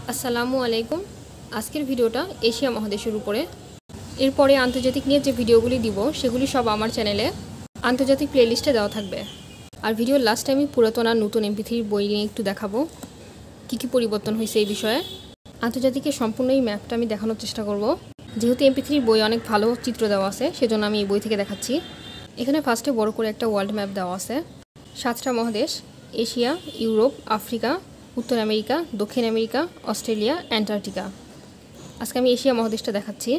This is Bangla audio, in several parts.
আসসালামু আলাইকুম। আজকের ভিডিওটা এশিয়া মহাদেশের উপরে। এরপরে আন্তর্জাতিক নিয়ে যে ভিডিওগুলি দিব সেগুলি সব আমার চ্যানেলে আন্তর্জাতিক প্লেলিস্টে দেওয়া থাকবে। আর ভিডিওর লাস্টে আমি পুরাতন আর নতুন MP3 বই নিয়ে একটু দেখাবো কী কী পরিবর্তন হয়েছে এই বিষয়ে। আন্তর্জাতিকের সম্পূর্ণ এই ম্যাপটা আমি দেখানোর চেষ্টা করব। যেহেতু MP3 বই অনেক ভালো চিত্র দেওয়া আছে সেজন্য আমি এই বই থেকে দেখাচ্ছি। এখানে ফার্স্টে বড় করে একটা ওয়ার্ল্ড ম্যাপ দেওয়া আছে। 7টা মহাদেশ: এশিয়া, ইউরোপ, আফ্রিকা, উত্তর আমেরিকা, দক্ষিণ আমেরিকা, অস্ট্রেলিয়া, অ্যান্টার্কটিকা। আজকে আমি এশিয়া মহাদেশটা দেখাচ্ছি।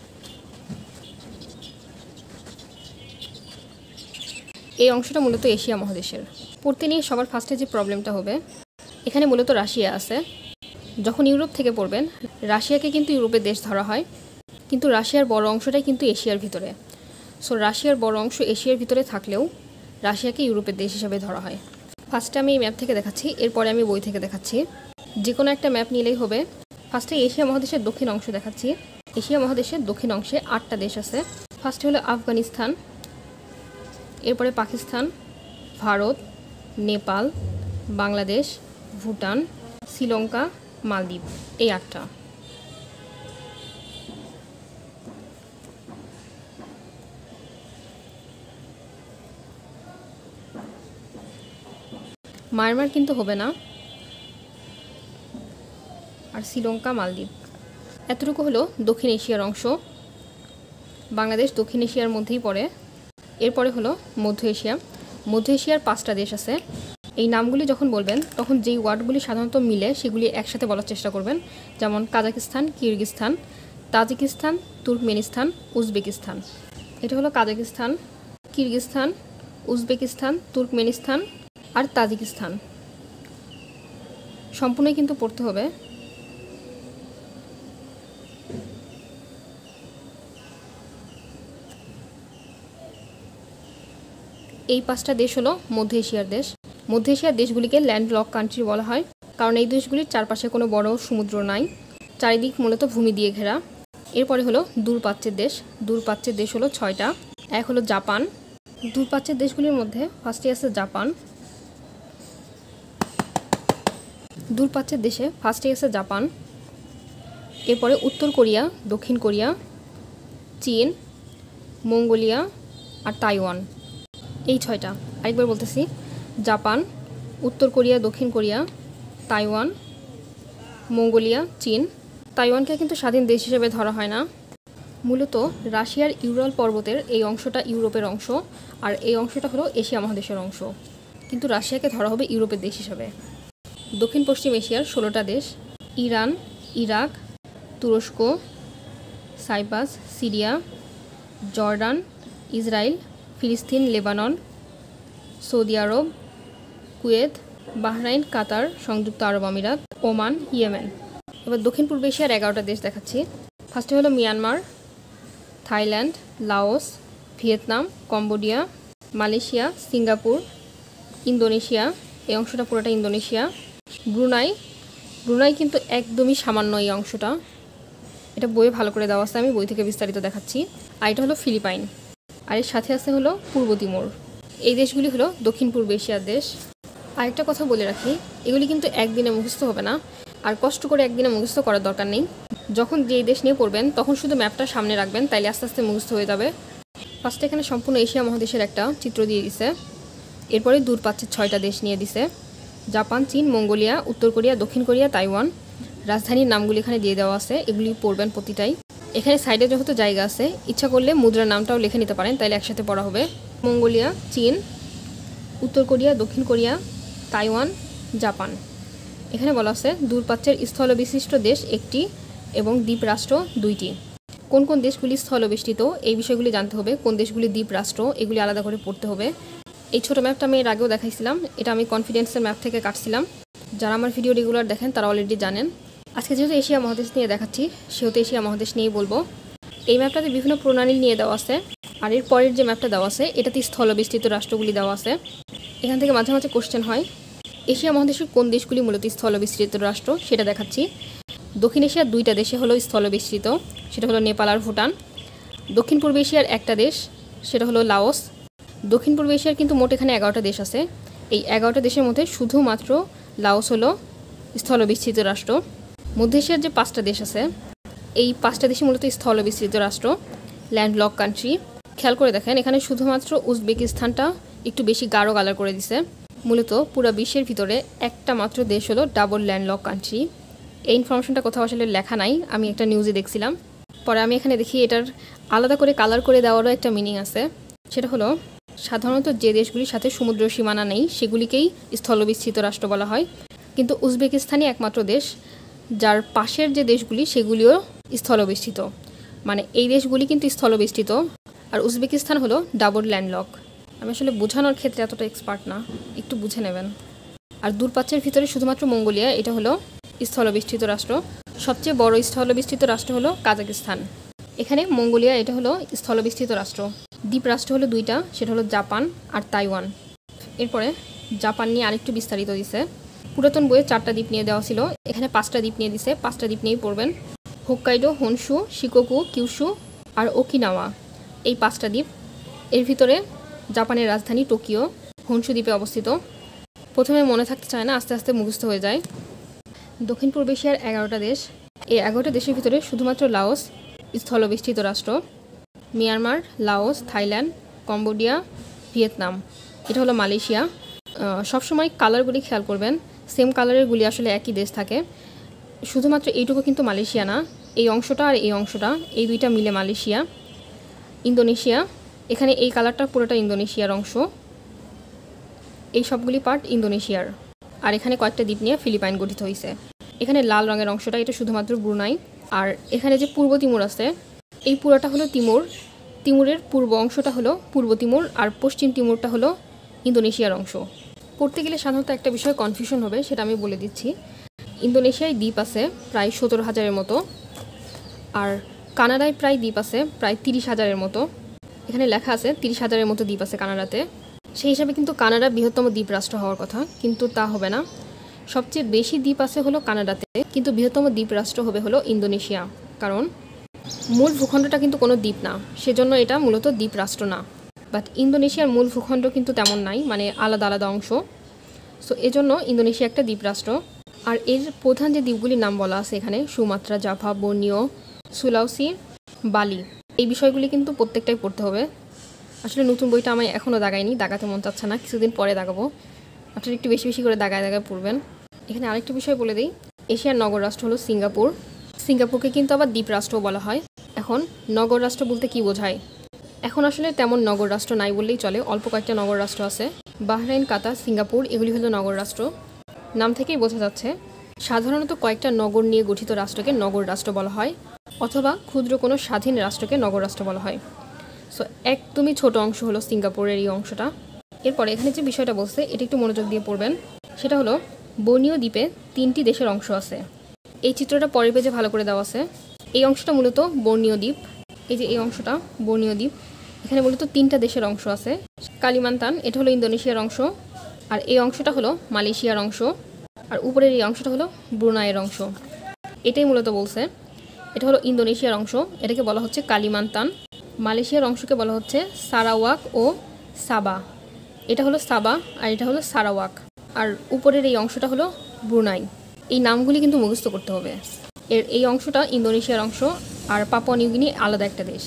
এই অংশটা মূলত এশিয়া মহাদেশের। পড়তে নিয়ে সবার ফার্স্টে যে প্রবলেমটা হবে, এখানে মূলত রাশিয়া আছে। যখন ইউরোপ থেকে পড়বেন, রাশিয়াকে কিন্তু ইউরোপের দেশ ধরা হয়, কিন্তু রাশিয়ার বড় অংশটাই কিন্তু এশিয়ার ভিতরে। সো রাশিয়ার বড় অংশ এশিয়ার ভিতরে থাকলেও রাশিয়াকে ইউরোপের দেশ হিসাবে ধরা হয়। ফার্স্টে আমি এই ম্যাপ থেকে দেখাচ্ছি, এরপরে আমি বই থেকে দেখাচ্ছি। যে কোনো একটা ম্যাপ নিলেই হবে। ফার্স্টে এশিয়া মহাদেশের দক্ষিণ অংশ দেখাচ্ছি। এশিয়া মহাদেশের দক্ষিণ অংশে 8টা দেশ আছে। ফার্স্টে হলো আফগানিস্তান, এরপরে পাকিস্তান, ভারত, নেপাল, বাংলাদেশ, ভুটান, শ্রীলঙ্কা, মালদ্বীপ। এই 8টা। মায়ানমার কিন্তু হবে না, আর শ্রীলঙ্কা, মালদ্বীপ। এতটুকু হলো দক্ষিণ এশিয়ার অংশ। বাংলাদেশ দক্ষিণ এশিয়ার মধ্যেই পড়ে। এরপরে হলো মধ্য এশিয়া। মধ্য এশিয়ার 5টা দেশ আছে। এই নামগুলি যখন বলবেন তখন যেই ওয়ার্ডগুলি সাধারণত মিলে সেগুলি একসাথে বলার চেষ্টা করবেন। যেমন Kazakhstan, Kyrgyzstan, Tajikistan, Turkmenistan, Uzbekistan. এটা হলো কাজাকিস্তান, কিরগিজস্তান, উজবেকিস্তান, তুর্কমেনিস্তান আর তাজিকিস্তান। সম্পূর্ণই কিন্তু পড়তে হবে। এই 5টা দেশ হলো মধ্য এশিয়ার দেশ। মধ্য এশিয়ার দেশগুলিকে ল্যান্ডলক কান্ট্রি বলা হয়, কারণ এই দেশগুলির চারপাশে কোনো বড় সমুদ্র নাই, চারিদিক মূলত ভূমি দিয়ে ঘেরা। এরপরে হলো দূরপ্রাচ্যের দেশ। দূরপ্রাচ্যের দেশ হলো 6টা। এক হলো জাপান। দূরপ্রাচ্যের দেশগুলির মধ্যে ফার্স্টে আছে জাপান। দূরপ্রাচ্যের দেশে ফার্স্টে আছে জাপান, এরপরে উত্তর কোরিয়া, দক্ষিণ কোরিয়া, চীন, মঙ্গোলিয়া আর তাইওয়ান। এই 6টা। আরেকবার বলতেছি, জাপান, উত্তর কোরিয়া, দক্ষিণ কোরিয়া, তাইওয়ান, মঙ্গোলিয়া, চীন। তাইওয়ানকে কিন্তু স্বাধীন দেশ হিসেবে ধরা হয় না। মূলত রাশিয়ার ইউরাল পর্বতের এই অংশটা ইউরোপের অংশ, আর এই অংশটা হলো এশিয়া মহাদেশের অংশ, কিন্তু রাশিয়াকে ধরা হবে ইউরোপের দেশ হিসাবে। দক্ষিণ পশ্চিম এশিয়ার 16টা দেশ: ইরান, ইরাক, তুরস্ক, সাইপ্রাস, সিরিয়া, জর্ডান, ইসরায়েল, ফিলিস্তিন, লেবানন, সৌদি আরব, কুয়েত, বাহরাইন, কাতার, সংযুক্ত আরব আমিরাত, ওমান, ইয়েমেন। এবার দক্ষিণ পূর্ব এশিয়ার 11টা দেশ দেখাচ্ছি। ফার্স্টে হলো Myanmar, Thailand, Laos, Vietnam, Cambodia, Malaysia, Singapore, Indonesia. এই অংশটা পুরোটা ইন্দোনেশিয়া। ব্রুনাই। ব্রুনাই কিন্তু একদমই সামান্য এই অংশটা। এটা বইয়ে ভালো করে দেওয়া আছে, আমি বই থেকে বিস্তারিত দেখাচ্ছি। আর এটা হলো ফিলিপাইন। আর এর সাথে আছে হলো পূর্ব তিমোর। এই দেশগুলি হলো দক্ষিণ পূর্ব এশিয়ার দেশ। আরেকটা কথা বলে রাখি, এগুলি কিন্তু একদিনে মুখস্থ হবে না, আর কষ্ট করে একদিনে মুখস্থ করার দরকার নেই। যখন যেই দেশ নিয়ে পড়বেন তখন শুধু ম্যাপটা সামনে রাখবেন, তাইলে আস্তে আস্তে মুখস্থ হয়ে যাবে। ফার্স্টে এখানে সম্পূর্ণ এশিয়া মহাদেশের একটা চিত্র দিয়ে দিছে। এরপরে দূরপ্রাচ্যের 6টা দেশ নিয়ে দিছে: জাপান, চীন, মঙ্গোলিয়া, উত্তর কোরিয়া, দক্ষিণ কোরিয়া, তাইওয়ান। রাজধানীর নামগুলি এখানে দিয়ে দেওয়া আছে, এগুলি পড়বেন প্রতিটাই। এখানে সাইডে যেহেতু জায়গা আছে, ইচ্ছা করলে মুদ্রার নামটাও লিখে নিতে পারেন, তাইলে একসাথে পড়া হবে। মঙ্গোলিয়া, চীন, উত্তর কোরিয়া, দক্ষিণ কোরিয়া, তাইওয়ান, জাপান। এখানে বলা আছে দূরপ্রাচ্যের স্থলবিশিষ্ট দেশ 1টি এবং দ্বীপ রাষ্ট্র 2টি। কোন কোন দেশগুলি স্থলবেষ্টিত এই বিষয়গুলি জানতে হবে, কোন দেশগুলি দ্বীপ রাষ্ট্র এগুলি আলাদা করে পড়তে হবে। এই ছোটো ম্যাপটা আমি এর আগেও দেখাইছিলাম, এটা আমি কনফিডেন্সের ম্যাপ থেকে কাটছিলাম। যারা আমার ভিডিও রেগুলার দেখেন তারা অলরেডি জানেন। আজকে যেহেতু এশিয়া মহাদেশ নিয়ে দেখাচ্ছি সেহেতু এশিয়া মহাদেশ নিয়েই বলবো। এই ম্যাপটাতে বিভিন্ন প্রণালী নিয়ে দেওয়া আছে, আর এর পরের যে ম্যাপটা দেওয়া আছে এটাতে স্থলবেষ্টিত রাষ্ট্রগুলি দেওয়া আছে। এখান থেকে মাঝে মাঝে কোশ্চেন হয়, এশিয়া মহাদেশের কোন দেশগুলি মূলত স্থলবেষ্টিত রাষ্ট্র সেটা দেখাচ্ছি। দক্ষিণ এশিয়ার 2টা দেশে হলো স্থলবেষ্টিত, সেটা হলো নেপাল আর ভুটান। দক্ষিণ পূর্ব এশিয়ার একটা দেশ, সেটা হলো লাওস। দক্ষিণ পূর্ব এশিয়ার কিন্তু মোট এখানে 11টা দেশ আছে। এই 11টা দেশের মধ্যে শুধুমাত্র লাওস হলো স্থলবিস্তৃত রাষ্ট্র। মধ্য এশিয়ার যে 5টা দেশ আছে এই 5টা দেশই মূলত স্থলবিস্তৃত রাষ্ট্র, ল্যান্ডলক কান্ট্রি। খেয়াল করে দেখেন এখানে শুধুমাত্র উজবেকিস্তানটা একটু বেশি গাঢ় কালার করে দিছে। মূলত পুরো বিশ্বের ভিতরে একটা মাত্র দেশ হলো ডাবল ল্যান্ডলক কান্ট্রি। এই ইনফরমেশনটা কোথাও আসলে লেখা নাই, আমি একটা নিউজে দেখছিলাম। পরে আমি এখানে দেখি এটার আলাদা করে কালার করে দেওয়ারও একটা মিনিং আছে। সেটা হলো সাধারণত যে দেশগুলির সাথে সমুদ্র সীমানা নেই সেগুলিকেই স্থলবিস্তৃত রাষ্ট্র বলা হয়, কিন্তু উজবেকিস্তানই একমাত্র দেশ যার পাশের যে দেশগুলি সেগুলিও স্থলবেষ্টিত। মানে এই দেশগুলি কিন্তু স্থলবেষ্টিত, আর উজবেকিস্তান হলো ডাবল ল্যান্ডলক। আমি আসলে বোঝানোর ক্ষেত্রে এতটা এক্সপার্ট না, একটু বুঝে নেবেন। আর দূরপ্রাচ্যের ভিতরে শুধুমাত্র মঙ্গোলিয়া এটা হলো স্থলবেষ্টিত রাষ্ট্র। সবচেয়ে বড় স্থলবেষ্টিত রাষ্ট্র হলো কাজাকিস্তান। এখানে মঙ্গোলিয়া এটা হলো স্থলবেষ্টিত রাষ্ট্র। দ্বীপ রাষ্ট্র হলো 2টা, সেটা হলো জাপান আর তাইওয়ান। এরপরে জাপান নিয়ে আরেকটু বিস্তারিত দিছে। পুরাতন বইয়ে 4টা দ্বীপ নিয়ে দেওয়া ছিল, এখানে 5টা দ্বীপ নিয়ে দিছে। 5টা দ্বীপ নিয়েই পড়বেন। হোক্কাইডো, হনশু, শিকোকু, কিউশু আর ওকিনাওয়া, এই 5টা দ্বীপ। এর ভিতরে জাপানের রাজধানী টোকিও হনশু দ্বীপে অবস্থিত। প্রথমে মনে থাকতে চায় না, আস্তে আস্তে মুখস্থ হয়ে যায়। দক্ষিণ পূর্ব এশিয়ার 11টা দেশ। এই 11টা দেশের ভিতরে শুধুমাত্র লাওস স্থলবেষ্টিত রাষ্ট্র। Myanmar, Laos, Thailand, Cambodia, Vietnam, এটা হলো মালয়েশিয়া। সবসময় কালারগুলি খেয়াল করবেন, সেম কালারের গুলি আসলে একই দেশ থাকে। শুধুমাত্র এইটুকু কিন্তু মালয়েশিয়া না, এই অংশটা আর এই অংশটা, এই 2টা মিলে মালয়েশিয়া। ইন্দোনেশিয়া, এখানে এই কালারটা পুরোটা ইন্দোনেশিয়ার অংশ, এই সবগুলি পার্ট ইন্দোনেশিয়ার। আর এখানে কয়েকটা দ্বীপ নিয়ে ফিলিপাইন গঠিত হয়েছে। এখানে লাল রঙের অংশটা এটা শুধুমাত্র ব্রুনাই। আর এখানে যে পূর্ব তিমুর আছে, এই পুরোটা হলো তিমুর। তিমুরের পূর্ব অংশটা হলো পূর্ব তিমুর, আর পশ্চিম তিমুরটা হলো ইন্দোনেশিয়ার অংশ। পড়তে গেলে সাধারণত একটা বিষয় কনফিউশন হবে, সেটা আমি বলে দিচ্ছি। ইন্দোনেশিয়ায় দ্বীপ আছে প্রায় 17,000-এর মতো, আর কানাডায় প্রায় দ্বীপ আছে প্রায় 30,000-এর মতো। এখানে লেখা আছে 30,000-এর মতো দ্বীপ আছে কানাডাতে। সেই হিসাবে কিন্তু কানাডা বৃহত্তম দ্বীপ রাষ্ট্র হওয়ার কথা, কিন্তু তা হবে না। সবচেয়ে বেশি দ্বীপ আছে হলো কানাডাতে, কিন্তু বৃহত্তম দ্বীপ রাষ্ট্র হবে হলো ইন্দোনেশিয়া। কারণ মূল ভূখণ্ডটা কিন্তু কোনো দ্বীপ না, সেজন্য এটা মূলত দ্বীপ রাষ্ট্র না। বাট ইন্দোনেশিয়ার মূল ভূখণ্ড কিন্তু তেমন নাই, মানে আলাদা আলাদা অংশ। সো এজন্য ইন্দোনেশিয়া একটা দ্বীপ রাষ্ট্র। আর এর প্রধান যে দ্বীপগুলির নাম বলা আছে এখানে, সুমাত্রা, জাভা, বর্নিও, সুলাউসি, বালি, এই বিষয়গুলি কিন্তু প্রত্যেকটাই পড়তে হবে। আসলে নতুন বইটা আমি এখনও দাগাইনি, দাগাতে মন চাচ্ছে না, কিছুদিন পরে দাগাবো। আপনারা একটু বেশি বেশি করে দাগায় দাগায় পড়বেন। এখানে আরেকটা বিষয় বলে দিই, এশিয়ার নগর রাষ্ট্র হলো সিঙ্গাপুর। সিঙ্গাপুরকে কিন্তু আবার দ্বীপ রাষ্ট্রও বলা হয়। এখন নগর রাষ্ট্র বলতে কি বোঝায়? এখন আসলে তেমন নগর রাষ্ট্র নাই বললেই চলে, অল্প কয়েকটা নগর রাষ্ট্র আছে। বাহরাইন, কাতার, সিঙ্গাপুর, এগুলি হলো নগর রাষ্ট্র। নাম থেকেই বোঝা যাচ্ছে সাধারণত কয়েকটা নগর নিয়ে গঠিত রাষ্ট্রকে নগর রাষ্ট্র বলা হয়, অথবা ক্ষুদ্র কোনো স্বাধীন রাষ্ট্রকে নগর রাষ্ট্র বলা হয়। সো একদমই ছোট অংশ হলো সিঙ্গাপুরের এই অংশটা। এরপরে এখানে যে বিষয়টা বলছে এটা একটু মনোযোগ দিয়ে পড়বেন। সেটা হলো বর্নিও দ্বীপে 3টি দেশের অংশ আছে। এই চিত্রটা পরের পেজে ভালো করে দেওয়া আছে। এই অংশটা মূলত বর্নিও দ্বীপ। এই যে এই অংশটা বর্নিও দ্বীপ, এখানে মূলত 3টা দেশের অংশ আছে। কালিমান্তান, এটা হলো ইন্দোনেশিয়ার অংশ, আর এই অংশটা হলো মালয়েশিয়ার অংশ, আর উপরের এই অংশটা হলো ব্রুনাইয়ের অংশ। এটাই মূলত বলছে। এটা হলো ইন্দোনেশিয়ার অংশ, এটাকে বলা হচ্ছে কালিমান্তান। মালয়েশিয়ার অংশকে বলা হচ্ছে সারাওয়াক ও সাবা। এটা হলো সাবা আর এটা হলো সারাওয়াক। আর উপরের এই অংশটা হলো ব্রুনাই। এই নামগুলি কিন্তু মুখস্থ করতে হবে। এই অংশটা ইন্দোনেশিয়ার অংশ, আর পাপুয়া নিউগিনি আলাদা একটা দেশ।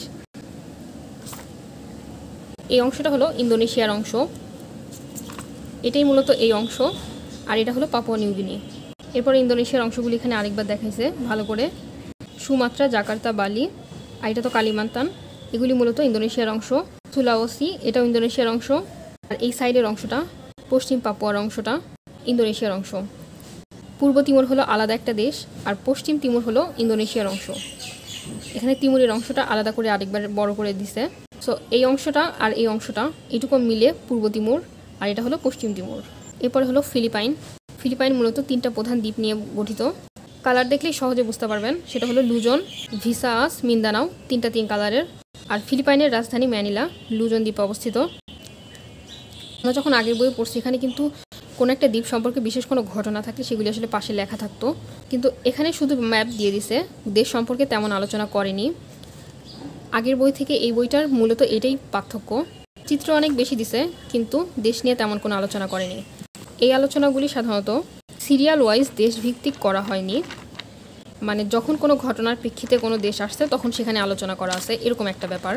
এই অংশটা হলো ইন্দোনেশিয়ার অংশ, এটাই মূলত এই অংশ, আর এটা হলো পাপুয়া নিউগিনি। এরপরে ইন্দোনেশিয়ার অংশগুলি এখানে আরেকবার দেখাইছে ভালো করে। সুমাত্রা, জাকার্তা, বালি, আর এটা তো কালিমান্তান, এগুলি মূলত ইন্দোনেশিয়ার অংশ। সুলাওসি, এটাও ইন্দোনেশিয়ার অংশ, আর এই সাইডের অংশটা পশ্চিম পাপুয়ার অংশটা ইন্দোনেশিয়ার অংশ। পূর্ব তিমুর হলো আলাদা একটা দেশ, আর পশ্চিম তিমুর হলো ইন্দোনেশিয়ার অংশ। এখানে তিমুরের অংশটা আলাদা করে আরেকবার বড় করে দিছে। সো এই অংশটা আর এই অংশটা এটুকু মিলে পূর্ব তিমুর, আর এটা হলো পশ্চিম তিমুর। এরপরে হলো ফিলিপাইন। ফিলিপাইন মূলত 3টা প্রধান দ্বীপ নিয়ে গঠিত। কালার দেখলেই সহজে বুঝতে পারবেন, সেটা হলো লুজন, ভিসাস, মিন্দানাও, 3টা 3 কালারের। আর ফিলিপাইনের রাজধানী ম্যানিলা, লুজন দ্বীপে অবস্থিত। আমরা যখন আগের বই পড়ছি এখানে কিন্তু কোনো একটা দ্বীপ সম্পর্কে বিশেষ কোনো ঘটনা থাকলে সেগুলি আসলে পাশে লেখা থাকতো, কিন্তু এখানে শুধু ম্যাপ দিয়ে দিছে, দেশ সম্পর্কে তেমন আলোচনা করেনি। আগের বই থেকে এই বইটার মূলত এটাই পার্থক্য, চিত্র অনেক বেশি দিছে কিন্তু দেশ নিয়ে তেমন কোনো আলোচনা করেনি। এই আলোচনাগুলি সাধারণত সিরিয়াল ওয়াইজ দেশভিত্তিক করা হয়নি। মানে যখন কোনো ঘটনার প্রেক্ষিতে কোনো দেশ আসছে তখন সেখানে আলোচনা করা আছে, এরকম একটা ব্যাপার।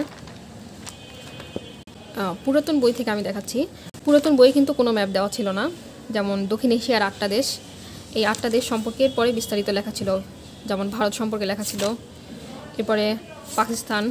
পুরাতন বই থেকে আমি দেখাচ্ছি। পুরাতন বইয়ে কিন্তু কোনো ম্যাপ দেওয়া ছিল না। যেমন দক্ষিণ এশিয়ার 8টা দেশ, এই 8টা দেশ সম্পর্কে পরে বিস্তারিত লেখা ছিল। যেমন ভারত সম্পর্কে লেখা ছিল, এরপরে পাকিস্তান,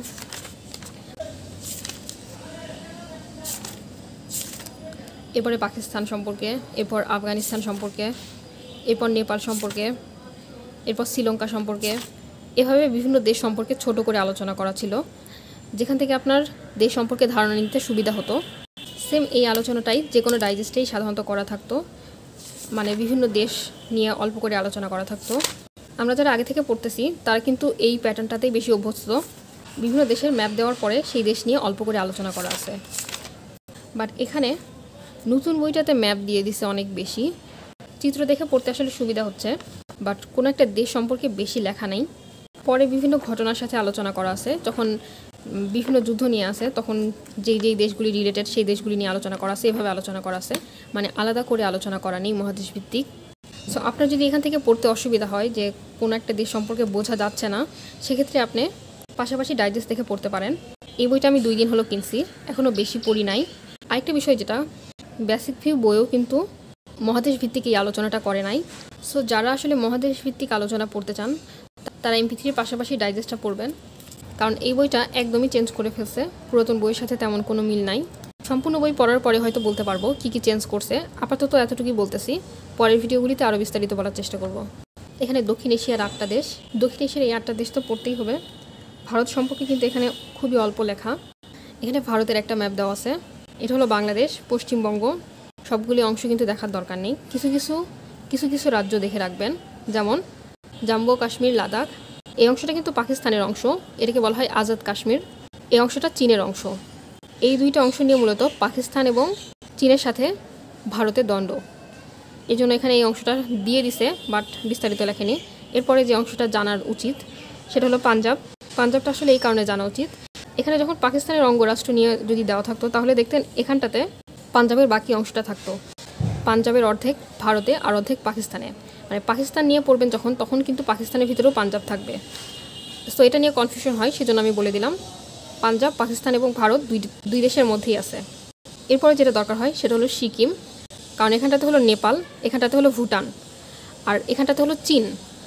সম্পর্কে, এরপর আফগানিস্তান সম্পর্কে, এরপর নেপাল সম্পর্কে, এরপর শ্রীলঙ্কা সম্পর্কে, এভাবে বিভিন্ন দেশ সম্পর্কে ছোট করে আলোচনা করা ছিল, যেখান থেকে আপনার দেশ সম্পর্কে ধারণা নিতে সুবিধা হতো। সেম এই আলোচনাটাই যে কোনো ডাইজেস্টেই সাধারণত করা থাকতো, মানে বিভিন্ন দেশ নিয়ে অল্প করে আলোচনা করা থাকতো। আমরা যারা আগে থেকে পড়তেছি তারা কিন্তু এই প্যাটার্নটাতেই বেশি অভ্যস্ত। বিভিন্ন দেশের ম্যাপ দেওয়ার পরে সেই দেশ নিয়ে অল্প করে আলোচনা করা আছে। বাট এখানে নতুন বইটাতে ম্যাপ দিয়ে দিছে অনেক বেশি, চিত্র দেখে পড়তে আসলে সুবিধা হচ্ছে, বাট কোনো একটা দেশ সম্পর্কে বেশি লেখা নেই। পরে বিভিন্ন ঘটনার সাথে আলোচনা করা আছে, যখন বিভিন্ন যুদ্ধ নিয়ে আসে তখন যেই দেশগুলি রিলেটেড সেই দেশগুলি নিয়ে আলোচনা করা আছে, এভাবে আলোচনা করা আছে, মানে আলাদা করে আলোচনা করা নেই মহাদেশ ভিত্তিক। সো আপনার যদি এখান থেকে পড়তে অসুবিধা হয় যে কোনো একটা দেশ সম্পর্কে বোঝা যাচ্ছে না, সেক্ষেত্রে আপনি পাশাপাশি ডাইজেস্ট দেখে পড়তে পারেন। এই বইটা আমি 2 দিন হলো কিনছি, এখনও বেশি পড়ি নাই। আরেকটা বিষয় যেটা, বেসিক ভিউ বইও কিন্তু মহাদেশ ভিত্তিক এই আলোচনাটা করে নাই। সো যারা আসলে মহাদেশ ভিত্তিক আলোচনা পড়তে চান তারা MP3-র পাশাপাশি ডাইজেস্টটা পড়বেন, কারণ এই বইটা একদমই চেঞ্জ করে ফেলছে, পুরাতন বইয়ের সাথে তেমন কোনো মিল নাই। সম্পূর্ণ বই পড়ার পরে হয়তো বলতে পারবো কী কী চেঞ্জ করছে, আপাতত এতটুকুই বলতেছি, পরের ভিডিওগুলিতে আরও বিস্তারিত বলার চেষ্টা করব। এখানে দক্ষিণ এশিয়ার 8টা দেশ, দক্ষিণ এশিয়ার এই 8টা দেশ তো পড়তেই হবে। ভারত সম্পর্কে কিন্তু এখানে খুবই অল্প লেখা। এখানে ভারতের একটা ম্যাপ দেওয়া আছে, এটা হলো বাংলাদেশ, পশ্চিমবঙ্গ, সবগুলি অংশ কিন্তু দেখার দরকার নেই। কিছু কিছু রাজ্য দেখে রাখবেন, যেমন জম্মু কাশ্মীর, লাদাখ, এই অংশটা কিন্তু পাকিস্তানের অংশ, এটাকে বলা হয় আজাদ কাশ্মীর। এই অংশটা চীনের অংশ। এই 2টা অংশ নিয়ে মূলত পাকিস্তান এবং চীনের সাথে ভারতের দ্বন্দ্ব, এই জন্য এখানে এই অংশটা দিয়ে দিছে, বাট বিস্তারিত লেখেনি। এরপরে যে অংশটা জানার উচিত সেটা হলো পাঞ্জাব। পাঞ্জাবটা আসলে এই কারণে জানা উচিত, এখানে যখন পাকিস্তানের অঙ্গরাষ্ট্র নিয়ে যদি দেওয়া থাকতো তাহলে দেখতেন এখানটাতে পাঞ্জাবের বাকি অংশটা থাকতো, পাঞ্জাবের অর্ধেক ভারতে আর অর্ধেক পাকিস্তানে, মানে পাকিস্তান নিয়ে পড়বেন যখন, তখন কিন্তু পাকিস্তানের ভিতরেও পাঞ্জাব থাকবে। তো এটা নিয়ে কনফিউশন হয়, সেজন্য আমি বলে দিলাম পাঞ্জাব, পাকিস্তান এবং ভারত দুই দেশের মধ্যেই আছে। এরপরে যেটা দরকার হয় সেটা হলো সিকিম, কারণ এখানটাতে হলো নেপাল, এখানটাতে হলো ভুটান, আর এখানটাতে হলো চীন।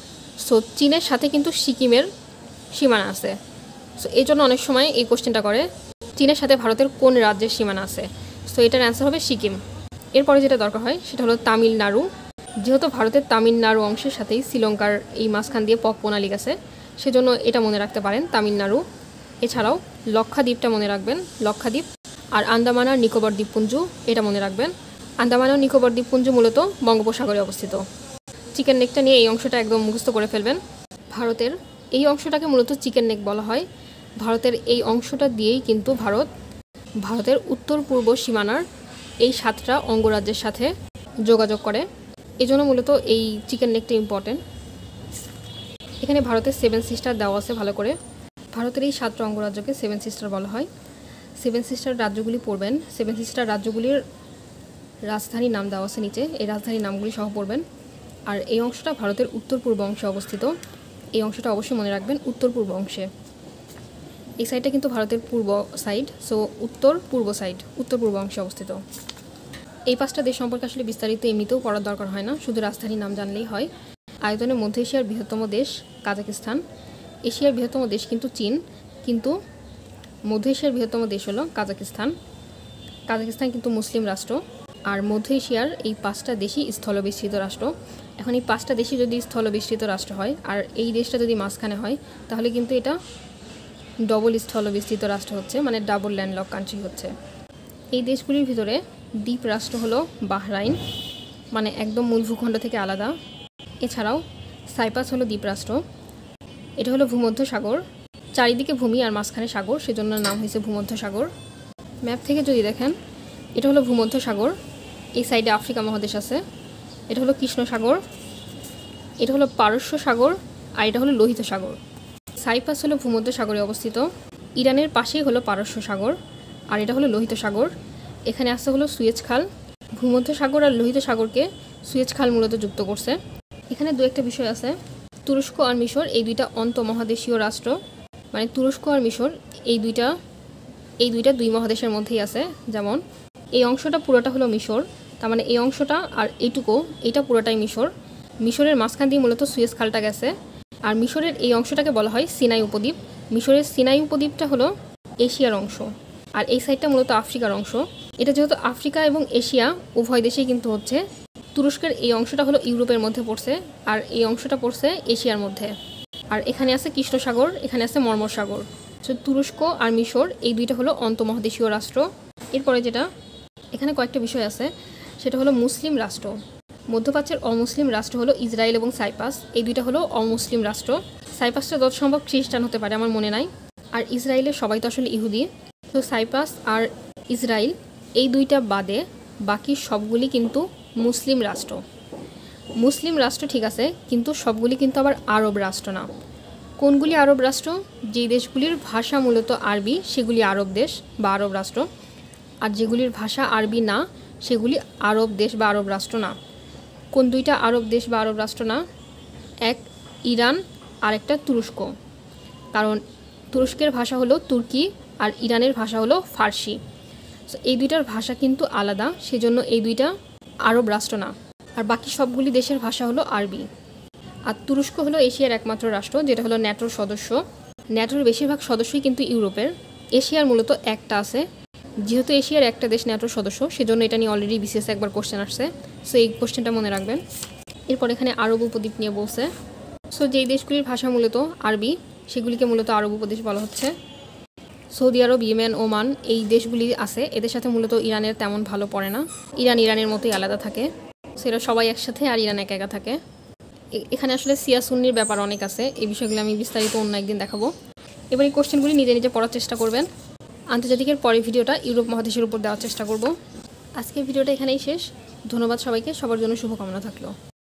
সো চীনের সাথে কিন্তু সিকিমের সীমানা আছে। সো এই জন্য অনেক সময় এই কোশ্চেনটা করে, চীনের সাথে ভারতের কোন রাজ্যের সীমানা আছে। সো এটার অ্যান্সার হবে সিকিম। এরপরে যেটা দরকার হয় সেটা হলো তামিলনাড়ু, যেহেতু ভারতের তামিলনাড়ু অংশের সাথেই শ্রীলঙ্কার এই মাঝখান দিয়ে পকপোনালি গেছে, সেজন্য এটা মনে রাখতে পারেন তামিলনাড়ু। এছাড়াও লক্ষাদ্বীপটা মনে রাখবেন, লক্ষাদ্বীপ, আর আন্দামান আর নিকোবর দ্বীপপুঞ্জ এটা মনে রাখবেন। আন্দামান ও নিকোবর দ্বীপপুঞ্জ মূলত বঙ্গোপসাগরে অবস্থিত। চিকেন নেকটা নিয়ে এই অংশটা একদম মুখস্থ করে ফেলবেন। ভারতের এই অংশটাকে মূলত চিকেন নেক বলা হয়। ভারতের এই অংশটা দিয়েই কিন্তু ভারতের উত্তর পূর্ব সীমানার এই 7টা অঙ্গরাজ্যের সাথে যোগাযোগ করে, এই জন্য মূলত এই চিকেন নেকটা ইম্পর্টেন্ট। এখানে ভারতের 7 সিস্টার দেওয়া আছে ভালো করে। ভারতের এই 7টা অঙ্গরাজ্যকে 7 সিস্টার বলা হয়। 7 সিস্টার রাজ্যগুলি পড়বেন, 7 সিস্টার রাজ্যগুলির রাজধানীর নাম দেওয়া আছে নিচে, এই রাজধানীর নামগুলি সহ পড়বেন। আর এই অংশটা ভারতের উত্তর পূর্ব অংশে অবস্থিত, এই অংশটা অবশ্যই মনে রাখবেন, উত্তর পূর্ব অংশে। এই সাইডটা কিন্তু ভারতের পূর্ব সাইড, সো উত্তর পূর্ব সাইড, উত্তর পূর্ব অংশে অবস্থিত। এই 5টা দেশ সম্পর্কে আসলে বিস্তারিত এমনিতেও পড়ার দরকার হয় না, শুধু রাজধানীর নাম জানলেই হয়। আয়তনে মধ্য এশিয়ার বৃহত্তম দেশ কাজাকিস্তান, এশিয়ার বৃহত্তম দেশ কিন্তু চীন, কিন্তু মধ্য এশিয়ার বৃহত্তম দেশ হলো কাজাকিস্তান। কাজাকিস্তান কিন্তু মুসলিম রাষ্ট্র, আর মধ্য এশিয়ার এই 5টা দেশই স্থলবিস্তৃত রাষ্ট্র। এখন এই 5টা দেশই যদি স্থলবিস্তৃত রাষ্ট্র হয় আর এই দেশটা যদি মাঝখানে হয়, তাহলে কিন্তু এটা ডবল স্থলবিস্তৃত রাষ্ট্র হচ্ছে, মানে ডাবল ল্যান্ডলক কান্ট্রি হচ্ছে। এই দেশগুলির ভিতরে দ্বীপ রাষ্ট্র হলো বাহরাইন, মানে একদম মূল ভূখণ্ড থেকে আলাদা। এছাড়াও সাইপ্রাস হলো দ্বীপরাষ্ট্র, এটা হলো ভূমধ্য সাগর, চারিদিকে ভূমি আর মাঝখানে সাগর, সেজন্য নাম হয়েছে ভূমধ্য সাগর। ম্যাপ থেকে যদি দেখেন, এটা হলো ভূমধ্য সাগর, এই সাইডে আফ্রিকা মহাদেশ আছে, এটা হলো কৃষ্ণ সাগর, এটা হলো পারস্য সাগর, আর এটা হলো লোহিত সাগর। সাইপ্রাস হলো ভূমধ্য সাগরে অবস্থিত, ইরানের পাশেই হলো পারস্য সাগর, আর এটা হলো লোহিত সাগর। এখানে আসছে হলো সুয়েজ খাল, ভূমধ্য সাগর আর লোহিত সাগরকে সুয়েজ খাল মূলত যুক্ত করছে। এখানে 2-1টা বিষয় আছে, তুরস্ক আর মিশর এই দুইটা অন্তঃমহাদেশীয় রাষ্ট্র, মানে তুরস্ক আর মিশর এই দুইটা দুই মহাদেশের মধ্যেই আছে। যেমন এই অংশটা পুরোটা হলো মিশর, তার মানে এই অংশটা আর এইটুকু এটা পুরোটাই মিশর। মিশরের মাঝখান দিয়ে মূলত সুয়েজ খালটা গেছে। আর মিশরের এই অংশটাকে বলা হয় সিনাই উপদ্বীপ। মিশরের সিনাই উপদ্বীপটা হলো এশিয়ার অংশ, আর এই সাইডটা মূলত আফ্রিকার অংশ। এটা যেহেতু আফ্রিকা এবং এশিয়া উভয় দেশেই কিন্তু হচ্ছে, তুরস্কের এই অংশটা হলো ইউরোপের মধ্যে পড়ছে, আর এই অংশটা পড়ছে এশিয়ার মধ্যে। আর এখানে আছে কৃষ্ণ সাগর, এখানে আছে মর্মর সাগর। তো তুরস্ক আর মিশর এই দুইটা হলো অন্তঃমহাদেশীয় রাষ্ট্র। এরপরে যেটা এখানে কয়েকটা বিষয় আছে, সেটা হলো মুসলিম রাষ্ট্র। মধ্যপ্রাচ্যের অমুসলিম রাষ্ট্র হলো ইসরায়েল এবং সাইপ্রাস, এই দুইটা হলো অমুসলিম রাষ্ট্র। সাইপ্রাসটা যত সম্ভব খ্রিস্টান হতে পারে, আমার মনে নাই। আর ইসরায়েলের সবাই তো আসলে ইহুদি। তো সাইপ্রাস আর ইসরায়েল এই দুইটা বাদে বাকি সবগুলি কিন্তু মুসলিম রাষ্ট্র। মুসলিম রাষ্ট্র ঠিক আছে, কিন্তু সবগুলি কিন্তু আবার আরব রাষ্ট্র না। কোনগুলি আরব রাষ্ট্র? যেই দেশগুলির ভাষা মূলত আরবি সেগুলি আরব দেশ বা আরব রাষ্ট্র, আর যেগুলির ভাষা আরবি না সেগুলি আরব দেশ বা আরব রাষ্ট্র না। কোন দুইটা আরব দেশ বা আরব রাষ্ট্র না? এক ইরান আর একটা তুরস্ক। কারণ তুরস্কের ভাষা হলো তুর্কি আর ইরানের ভাষা হলো ফার্সি। সো এই দুইটার ভাষা কিন্তু আলাদা, সেজন্য এই দুইটা আরব রাষ্ট্র না। আর বাকি সবগুলি দেশের ভাষা হলো আরবি। আর তুরস্ক হলো এশিয়ার একমাত্র রাষ্ট্র যেটা হলো ন্যাটোর সদস্য। ন্যাটোর বেশিরভাগ সদস্যই কিন্তু ইউরোপের। এশিয়ার মূলত একটা আছে। যেহেতু এশিয়ার একটা দেশ ন্যাটোর সদস্য, সেজন্য এটা নিয়ে অলরেডি বিসিএস একবার কোশ্চেন আসছে। সো এই কোশ্চেনটা মনে রাখবেন। এরপর এখানে আরব উপদ্বীপ নিয়ে বলছে। সো যেই দেশগুলির ভাষা মূলত আরবি সেগুলিকে মূলত আরব উপদেশ বলা হচ্ছে। সৌদি আরব, ইয়েমেন, ওমান এই দেশগুলি আছে, এদের সাথে মূলত ইরানের তেমন ভালো পড়ে না। ইরানের মতোই আলাদা থাকে। সেটা সবাই একসাথে, আর ইরান একা একা থাকে। এখানে আসলে সিয়া সুন্নির ব্যাপার অনেক আছে, এই বিষয়গুলো আমি বিস্তারিত অন্য একদিন দেখাবো। এবার এই কোশ্চেনগুলি নিজে নিজে পড়ার চেষ্টা করবেন। আন্তর্জাতিকের পরের ভিডিওটা ইউরোপ মহাদেশের উপর দেওয়ার চেষ্টা করব। আজকের ভিডিওটা এখানেই শেষ। ধন্যবাদ সবাইকে, সবার জন্য শুভকামনা থাকলো।